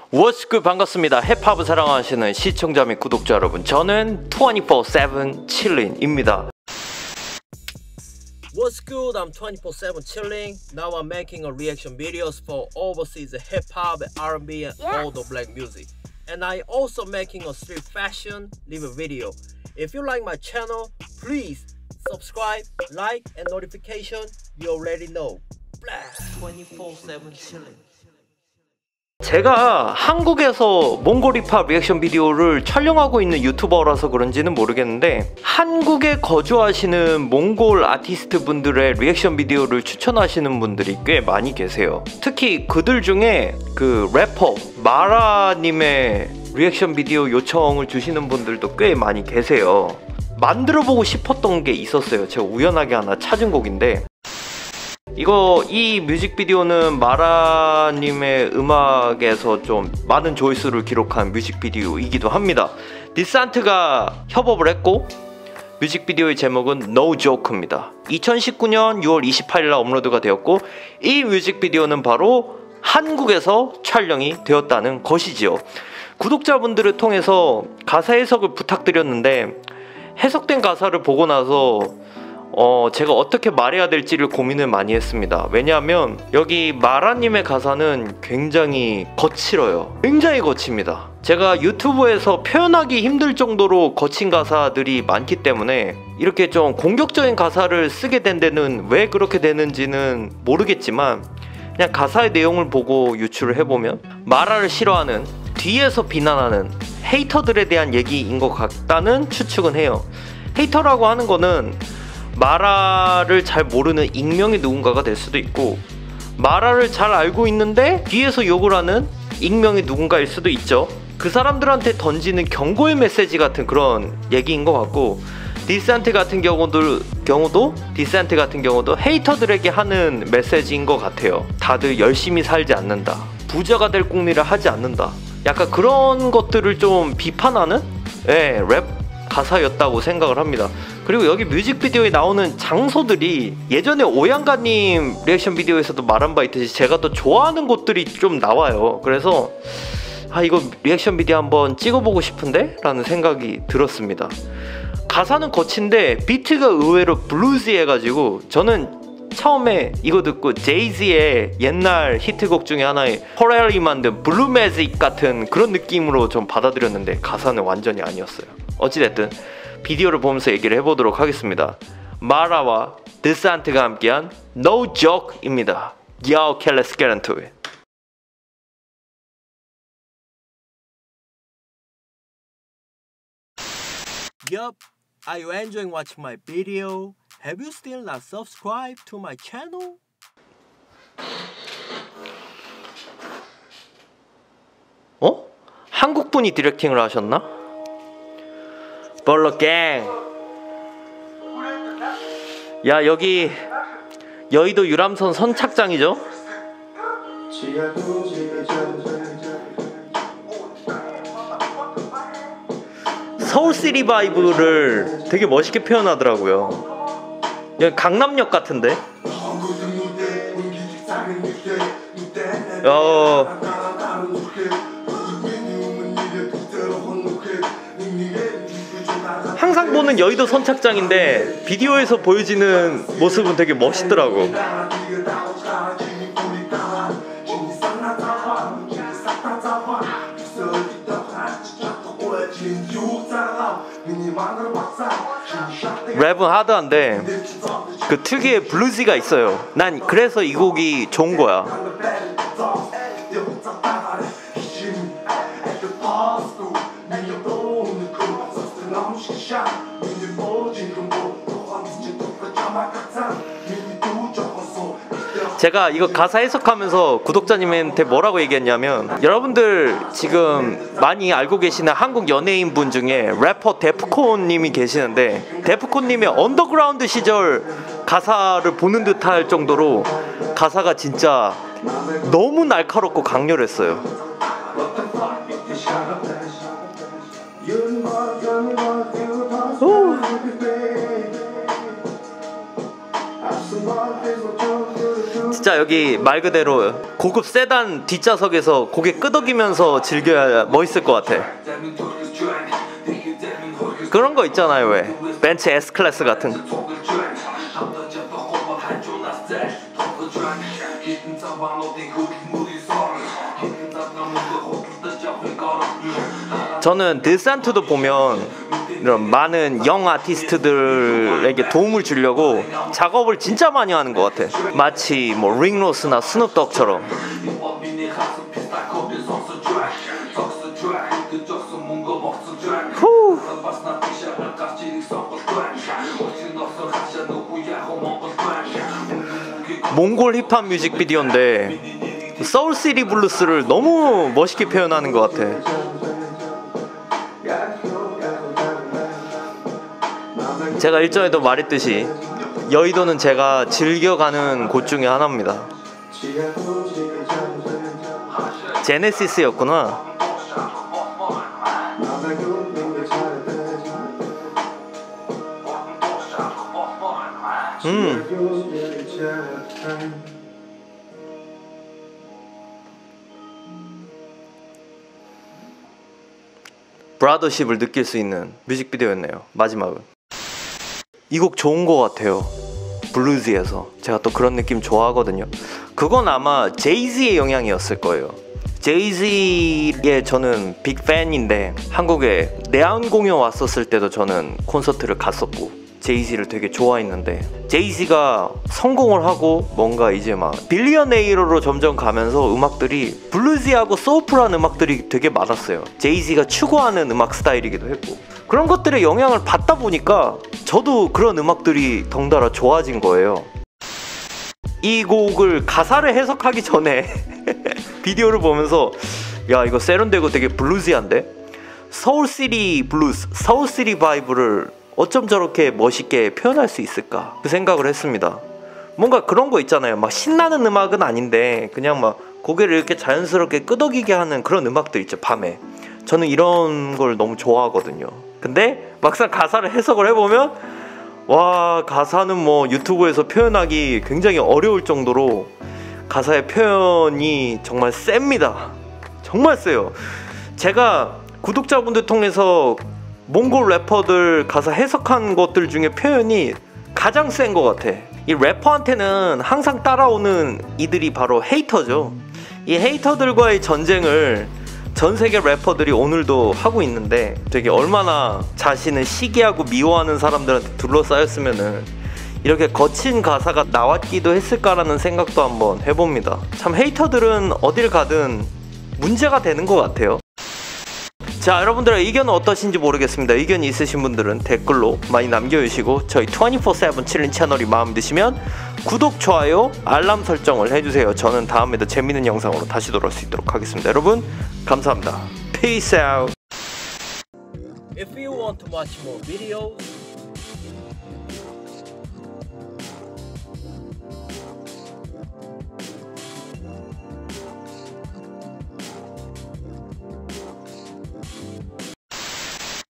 What's good? 반갑습니다. 힙합을 사랑하시는 시청자 및 구독자 여러분, 저는 24/7 chilling입니다. What's good? I'm 24/7 chilling. Now I'm making a reaction videos for overseas hip-hop, R&B and all the black music. And I also making a street fashion live video. If you like my channel, please subscribe, like and notification. You already know. 24/7 chilling. 제가 한국에서 몽골 힙합 리액션 비디오를 촬영하고 있는 유튜버라서 그런지는 모르겠는데, 한국에 거주하시는 몽골 아티스트 분들의 리액션 비디오를 추천하시는 분들이 꽤 많이 계세요. 특히 그들 중에 그 래퍼 마라님의 리액션 비디오 요청을 주시는 분들도 꽤 많이 계세요. 만들어보고 싶었던 게 있었어요. 제가 우연하게 하나 찾은 곡인데, 이 뮤직비디오는 마라님의 음악에서 좀 많은 조회수를 기록한 뮤직비디오이기도 합니다. 디산트가 협업을 했고, 뮤직비디오의 제목은 No Joke입니다. 2019년 6월 28일 업로드가 되었고, 이 뮤직비디오는 바로 한국에서 촬영이 되었다는 것이지요. 구독자분들을 통해서 가사 해석을 부탁드렸는데, 해석된 가사를 보고 나서 제가 어떻게 말해야 될지를 고민을 많이 했습니다. 왜냐하면 여기 마라님의 가사는 굉장히 거칠어요. 굉장히 거칩니다. 제가 유튜브에서 표현하기 힘들 정도로 거친 가사들이 많기 때문에 이렇게 좀 공격적인 가사를 쓰게 된 데는 왜 그렇게 되는지는 모르겠지만, 그냥 가사의 내용을 보고 유추를 해보면 마라를 싫어하는, 뒤에서 비난하는 헤이터들에 대한 얘기인 것 같다는 추측은 해요. 헤이터라고 하는 거는 마라를 잘 모르는 익명의 누군가가 될 수도 있고, 마라를 잘 알고 있는데 뒤에서 욕을 하는 익명의 누군가일 수도 있죠. 그 사람들한테 던지는 경고의 메시지 같은 그런 얘기인 것 같고, 디센트 같은 경우도 헤이터들에게 하는 메시지인 것 같아요. 다들 열심히 살지 않는다, 부자가 될 꿈이라 하지 않는다, 약간 그런 것들을 좀 비판하는 랩 가사였다고 생각을 합니다. 그리고 여기 뮤직비디오에 나오는 장소들이 예전에 오양가님 리액션 비디오에서도 말한 바 있듯이 제가 더 좋아하는 곳들이 좀 나와요. 그래서 이거 리액션 비디오 한번 찍어보고 싶은데? 라는 생각이 들었습니다. 가사는 거친데 비트가 의외로 블루지해가지고, 저는 처음에 이거 듣고 제이지의 옛날 히트곡 중에 하나의 퍼렐이 만든 블루 매직 같은 그런 느낌으로 좀 받아들였는데, 가사는 완전히 아니었어요. 어찌됐든 비디오를 보면서 얘기를 해보도록 하겠습니다. 마라와 디산트가 함께한 No Joke입니다. Yo, okay, let's get into it. Yup, are you enjoying watching my video? Have you still not subscribed to my channel? 한국분이 디렉팅을 하셨나? 벌러갱. 야, 여기 여의도 유람선 선착장이죠? 서울시리 바이브를 되게 멋있게 표현하더라고요. 여기 강남역 같은데? 항상 보는 여의도 선착장인데 비디오에서 보여지는 모습은 되게 멋있더라고. 랩은 하드한데 그 특유의 블루지가 있어요. 난 그래서 이 곡이 좋은 거야. 제가 이거 가사 해석하면서 구독자님한테 뭐라고 얘기했냐면, 여러분들 지금 많이 알고 계시는 한국 연예인 분 중에 래퍼 데프콘님이 계시는데, 데프콘님의 언더그라운드 시절 가사를 보는 듯할 정도로 가사가 진짜 너무 날카롭고 강렬했어요. 진짜 여기 말 그대로 고급 세단 뒷좌석에서 고개 끄덕이면서 즐겨야 멋있을 것 같아. 그런 거 있잖아요. 왜 벤츠 S클래스 같은. 저는 드산트도 보면 이런 많은 영 아티스트들에게 도움을 주려고 작업을 진짜 많이 하는 것 같아. 마치 뭐 링로스나 스눕독처럼. 후. 몽골 힙합 뮤직비디오인데 서울시티 블루스를 너무 멋있게 표현하는 것 같아. 제가 일전에도 말했듯이 여의도는 제가 즐겨가는 곳 중에 하나입니다. 제네시스였구나. 브라더십을 느낄 수 있는 뮤직비디오였네요. 마지막은 이 곡 좋은 것 같아요. 블루지에서 제가 또 그런 느낌 좋아하거든요. 그건 아마 제이지의 영향이었을 거예요. 제이지의 저는 빅팬인데 한국에 내한 공연 왔었을 때도 저는 콘서트를 갔었고 제이지를 되게 좋아했는데 제이지가 성공을 하고 뭔가 이제 막 빌리어네이러로 점점 가면서 음악들이 블루지하고 소울풀한 음악들이 되게 많았어요. 제이지가 추구하는 음악 스타일이기도 했고 그런 것들의 영향을 받다 보니까 저도 그런 음악들이 덩달아 좋아진 거예요. 이 곡을 가사를 해석하기 전에 비디오를 보면서 야 이거 세련되고 되게 블루지한데? 서울시티 블루스, 서울시티 바이브를 어쩜 저렇게 멋있게 표현할 수 있을까 그 생각을 했습니다. 뭔가 그런 거 있잖아요. 막 신나는 음악은 아닌데 그냥 막 고개를 이렇게 자연스럽게 끄덕이게 하는 그런 음악들 있죠. 밤에 저는 이런 걸 너무 좋아하거든요. 근데 막상 가사를 해석을 해보면 와 가사는 뭐 유튜브에서 표현하기 굉장히 어려울 정도로 가사의 표현이 정말 셉니다. 정말 세요. 제가 구독자분들 통해서 몽골 래퍼들 가사 해석한 것들 중에 표현이 가장 센 것 같아. 이 래퍼한테는 항상 따라오는 이들이 바로 헤이터죠. 이 헤이터들과의 전쟁을 전 세계 래퍼들이 오늘도 하고 있는데 되게 얼마나 자신을 시기하고 미워하는 사람들한테 둘러싸였으면은 이렇게 거친 가사가 나왔기도 했을까라는 생각도 한번 해봅니다. 참 헤이터들은 어딜 가든 문제가 되는 것 같아요. 자, 여러분들의 의견은 어떠신지 모르겠습니다. 의견이 있으신 분들은 댓글로 많이 남겨주시고 저희 24/7 칠린 채널이 마음에 드시면 구독, 좋아요, 알람 설정을 해주세요. 저는 다음에도 재밌는 영상으로 다시 돌아올 수 있도록 하겠습니다. 여러분 감사합니다. Peace out. If you want to watch more videos